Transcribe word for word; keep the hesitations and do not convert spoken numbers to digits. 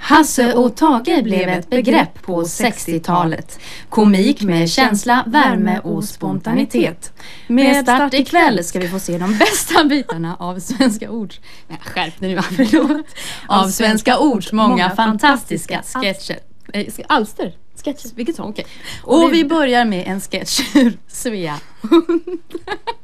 Hasse och Tage blev ett begrepp på sextiotalet. Komik med känsla, värme och spontanitet. Med start ikväll ska vi få se de bästa bitarna av svenska ord. Nej, skärp dig nu, förlåt. Av svenska ords många fantastiska sketcher. Eh, alster? Sketcher, vilket som? Okej. Och vi börjar med en sketch ur Svea.